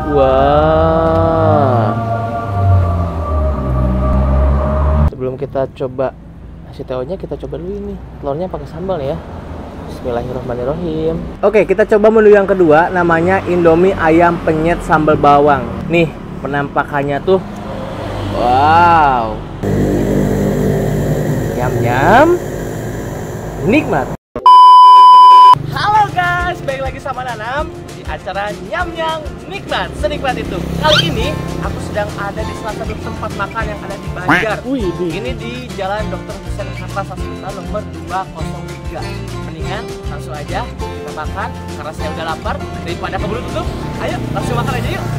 Wah. Sebelum kita coba nasi teonya, kita coba dulu ini telurnya pakai sambal ya. Bismillahirrahmanirrahim. Oke, kita coba menu yang kedua, namanya Indomie ayam penyet sambal bawang. Nih, penampakannya tuh wow. Nyam-nyam. Nikmat. Halo guys, balik lagi sama Nanam di acara Nyam-Nyam Nikmat, senikmat itu. Kali ini aku sedang ada di salah satu tempat makan yang ada di Banjar. Ini di Jalan Dr. Husein Kartasasmita nomor 203. Mendingan langsung aja kita makan karena saya udah lapar. Daripada keburu tutup, ayo langsung makan aja yuk.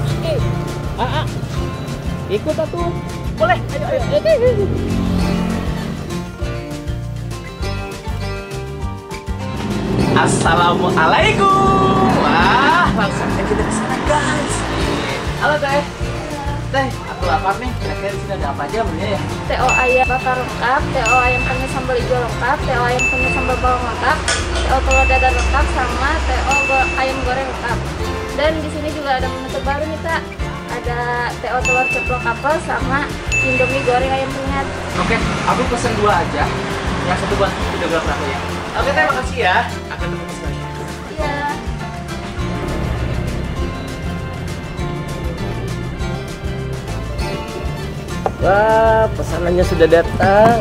Ikut atuh. Boleh, ayo. Assalamualaikum. Wah, langsung aja kita kesana guys. Halo teh. Teh, aku lapar nih. Kira-kira di sini ada apa aja menunya ya? TO ayam bakar lengkap, TO ayam penyet sambal hijau lengkap, TO ayam penyet sambal bawang lengkap, TO telur dadar lengkap, sama TO ayam goreng lengkap. Dan di sini juga ada menu terbaru nih kak. Ada TO telur ceplok kapal sama Indomie goreng ayam penyet. Oke, aku pesen 2 aja. Yang satu buat 3 gram aku ya. Oke teh, makasih ya. Akan tunggu pesannya. Iya. Wah, pesanannya sudah datang.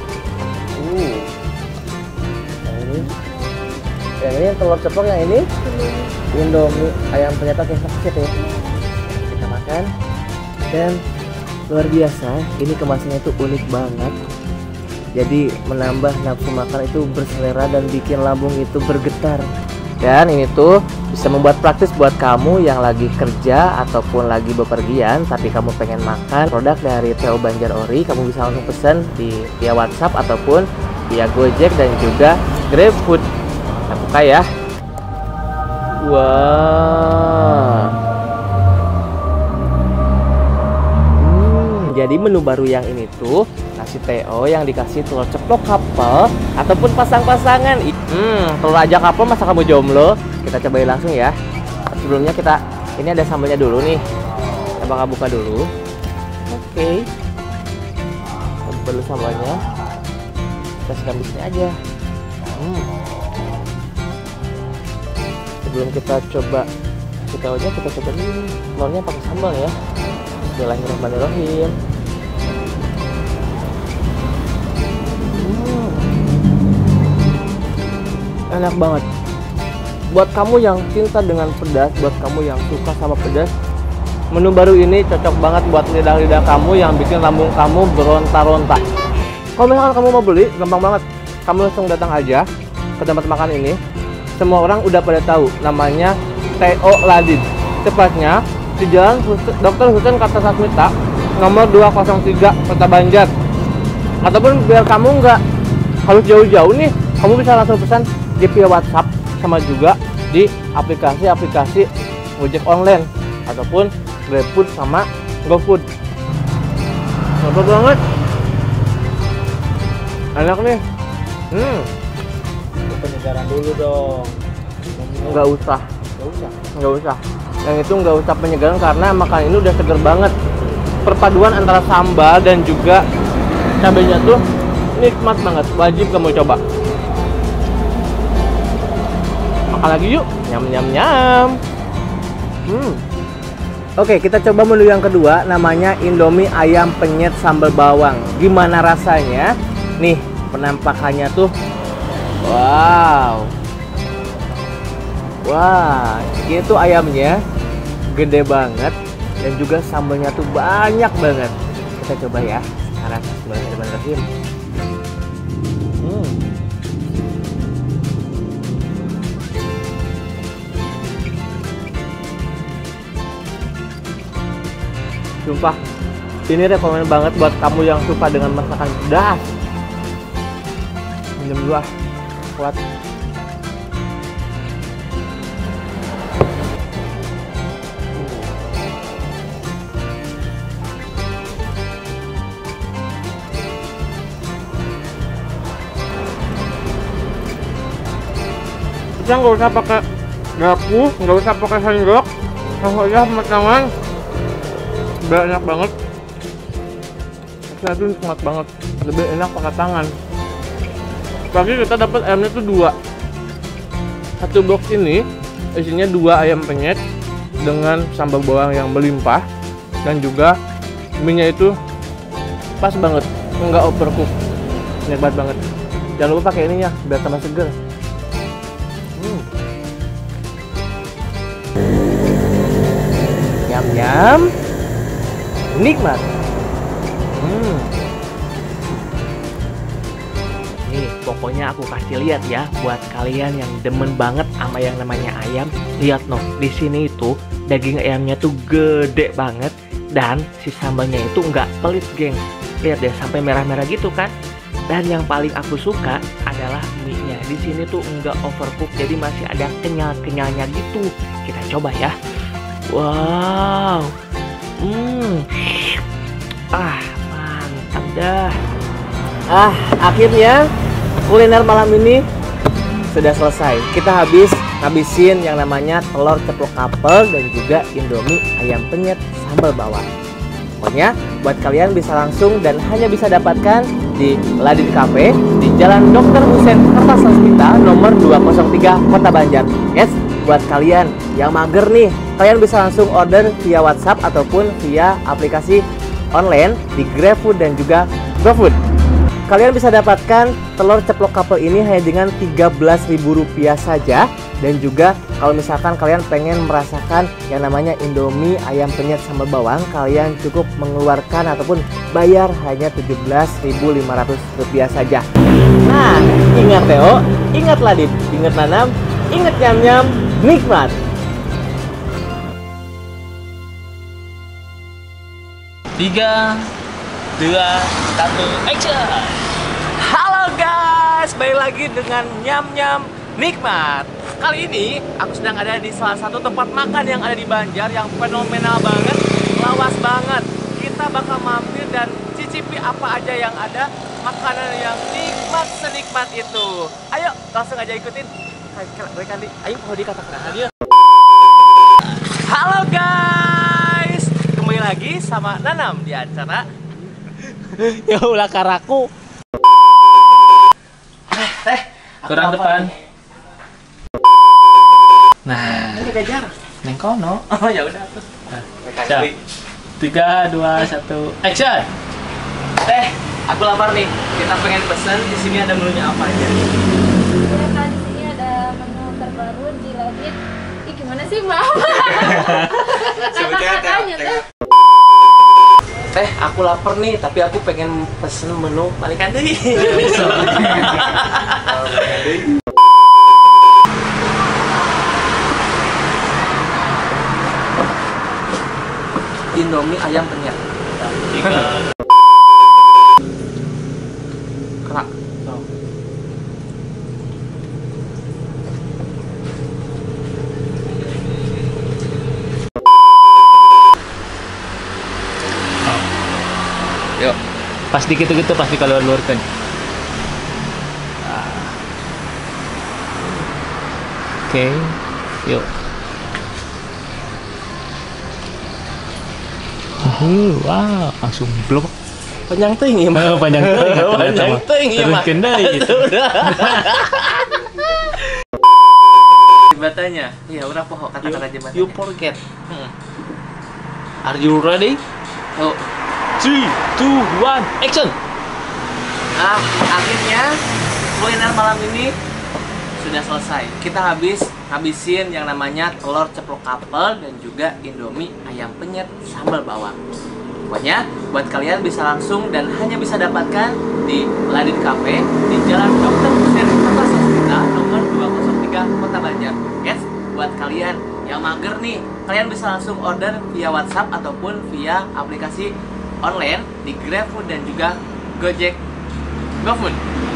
Yang ini telur ceplok, yang ini Indomie ayam penyet pakai sakit ya. Kita makan. Dan luar biasa, ini kemasannya itu unik banget. Jadi menambah nafsu makan itu berselera dan bikin lambung itu bergetar. Dan ini tuh bisa membuat praktis buat kamu yang lagi kerja ataupun lagi bepergian tapi kamu pengen makan produk dari TO Banjar Ori. Kamu bisa langsung pesan via WhatsApp ataupun via Gojek dan juga GrabFood. Kita buka ya. Wah. Jadi menu baru yang ini tuh nasi TO yang dikasih telur ceplok kapal ataupun pasang-pasangan. Telur aja kapal, masa kamu jomblo? Kita cobain langsung ya. Sebelumnya ini ada sambalnya dulu nih. Kita bakal buka dulu. Oke. Kita buka dulu sambalnya. Kita siram di sini aja. Sebelum kita coba nasi TO-nya, kita coba dulu telurnya pakai sambal ya. Bismillahirrahmanirrahim. Enak banget. Buat kamu yang cinta dengan pedas, buat kamu yang suka sama pedas, menu baru ini cocok banget buat lidah-lidah kamu yang bikin lambung kamu beronta-ronta. Kalau misalkan kamu mau beli, gampang banget. Kamu langsung datang aja ke tempat makan ini. Semua orang udah pada tahu namanya TO Ladin. Tepatnya di Jalan Dr. Husein Kartasasmita nomor 203 Kota Banjar. Ataupun biar kamu nggak harus jauh-jauh nih, kamu bisa langsung pesan di via WhatsApp sama juga di aplikasi Gojek online ataupun GrabFood sama GoFood. Mantap banget. Enak nih. Penyegaran dulu dong. Nggak usah. Yang itu nggak usah penyegaran karena makan ini udah seger banget. Perpaduan antara sambal dan juga cabenya tuh nikmat banget. Wajib kamu coba. Makan lagi yuk. Nyam. Oke, kita coba menu yang kedua, namanya Indomie ayam penyet sambal bawang. Gimana rasanya? Nih, penampakannya tuh wow. Wah, ini tuh ayamnya gede banget dan juga sambalnya tuh banyak banget. Kita coba ya sekarang. Bismillahirrahmanirrahim. Sumpah, ini rekomen banget buat kamu yang suka dengan masakan pedas. Minum dulu ah, kuat. Kita nggak usah pakai garpu, nggak usah pakai sendok, Pokoknya potongan banyak banget. Rasanya tuh nikmat banget, lebih enak pakai tangan. Apalagi kita dapat ayamnya tuh 2. Satu box ini isinya 2 ayam penyet dengan sambal bawang yang melimpah, dan juga mie-nya itu pas banget, nggak overcook, nikmat banget. Jangan lupa pakai ini ya, biar tambah seger. Nyam-nyam, nikmat. Nih, pokoknya aku kasih lihat ya buat kalian yang demen banget sama yang namanya ayam. Lihat noh, di sini itu daging ayamnya tuh gede banget dan si sambalnya itu nggak pelit, geng. Lihat deh, sampai merah-merah gitu kan. Dan yang paling aku suka adalah mie-nya. Di sini tuh nggak overcook, jadi masih ada kenyal-kenyalnya gitu. Kita coba ya. Wow. Mantap dah. Akhirnya kuliner malam ini sudah selesai. Kita habisin yang namanya telur ceplok kapel dan juga Indomie ayam penyet sambal bawang. Pokoknya buat kalian bisa langsung dan hanya bisa dapatkan di Ladin Cafe di Jalan Dr. Husein Kertasasmita nomor 203 Kota Banjar. Yes, buat kalian yang mager nih, kalian bisa langsung order via WhatsApp ataupun via aplikasi online di GrabFood dan juga GoFood. Kalian bisa dapatkan telur ceplok kapel ini hanya dengan Rp13.000 saja. Dan juga kalau misalkan kalian pengen merasakan yang namanya Indomie ayam penyet sambal bawang, kalian cukup mengeluarkan ataupun bayar hanya Rp17.500 saja. Nah, ingat Theo, ingat Ladin, ingat Nanam, ingat nyam-nyam, nikmat. Tiga, dua, satu, action! Halo guys, balik lagi dengan nyam-nyam nikmat. Kali ini aku sedang ada di salah satu tempat makan yang ada di Banjar yang fenomenal banget, lawas banget. Kita bakal mampir dan cicipi apa aja yang ada, makanan yang nikmat senikmat itu. Ayo, langsung aja ikutin. Ayo, mau dikatakan aja. Halo guys, kembali lagi sama Nanam di acara Ya ulah karaku. Kurang depan. Nah, Ini kejar. neng kono. Oh ya udah tuh. Siap. 3, 2, 1, action! Aku lapar nih. Kita pengen pesen. Di sini ada menunya apa aja? Ya kan, di sini ada menu terbaru di Ladin. Ih, gimana sih, Mbak? Kata-katanya tuh. Aku lapar nih, tapi aku pengen pesen menu balikan deh. Indomie ayam penyet. Kerak. Yuk. Pas dikit gitu pasti kalau luarkan. Oke, yuk. Wow, langsung blok. Panjang tinggi mah. Panjang tinggi. Panjang tinggi mah. Terus kendali gitu. Batanya, iya udah poho kata-kata aja batanya. You forget. Are you ready? Oh. 3, 2, 1, action! Akhirnya kuliner malam ini sudah selesai. Kita habisin yang namanya telur ceplok kapel dan juga Indomie ayam penyet sambal bawang. Pokoknya buat kalian bisa langsung dan hanya bisa dapatkan di Ladin Cafe di Jalan Dr. Husein Kertasasmita nomor 203 Kota Banjar. Yes, buat kalian yang mager nih, kalian bisa langsung order via WhatsApp ataupun via aplikasi online di GrabFood dan juga Gojek GoFood.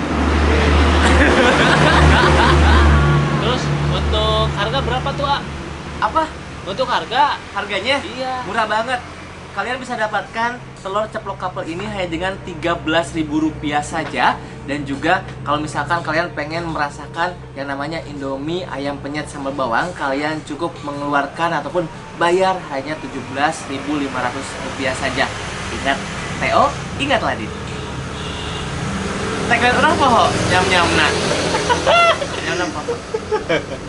Terus untuk harga berapa tuh, A? Apa? Untuk harga? Harganya? Iya. Murah banget. Kalian bisa dapatkan telur ceplok kapel ini hanya dengan Rp13.000 saja. Dan juga kalau misalkan kalian pengen merasakan yang namanya Indomie ayam penyet sambal bawang, kalian cukup mengeluarkan ataupun bayar hanya Rp17.500 saja. Ingat Teo, ingat Ladin. Tagline orang poho, nyam-nyam nak. Nyam-nyam poho.